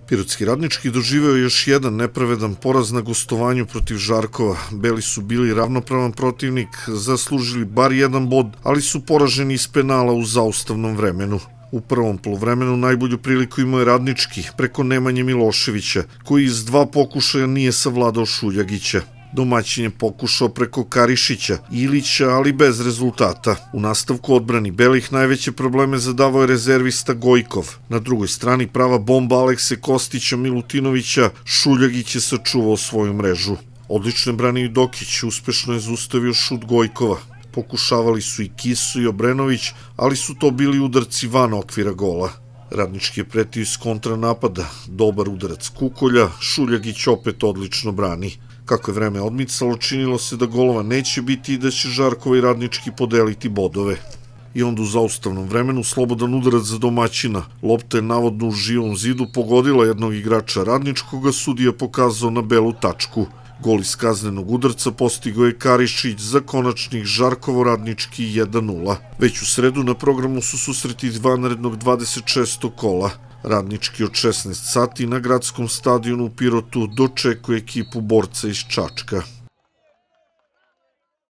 Pirotski Radnički doživeo je još jedan nepravedan poraz na gostovanju protiv Žarkova. Beli su bili ravnopravan protivnik, zaslužili bar jedan bod, ali su poraženi iz penala u zaustavnom vremenu. U prvom poluvremenu najbolju priliku imao je Radnički preko Nemanje Miloševića, koji iz 2 pokušaja nije savladao Šuljagića. Domaćin je pokušao preko Karišića, Ilića, ali bez rezultata. U nastavku odbrani belih najveće probleme zadavao je rezervista Gojkov. Na drugoj strani prava bomba Alekse Kostića Milutinovića, Šuljagić je sačuvao svoju mrežu. Odlično je branio Dokić, uspešno je zaustavio šut Gojkova. Pokušavali su i Kisu i Obrenović, ali su to bili udarci van okvira gola. Radnički je pretio iz kontranapada, dobar udarac Kukolja, Šuljagić opet odlično brani. Kako je vreme odmicalo, činilo se da golova neće biti i da će Žarkova i Radnički podeliti bodove. I onda u zaustavnom vremenu slobodan udarac za domaćina. Lopta je navodno u živom zidu pogodila jednog igrača Radničkog, a sudija pokazao na belu tačku. Gol iz kaznenog udarca postigao je Karišić za konačnih Žarkovo-Radnički 1:0. Već u sredu na programu su susreti vanrednog 26. kola. Radnički od 16 sati na gradskom stadionu u Pirotu dočekuje ekipu Borca iz Čačka.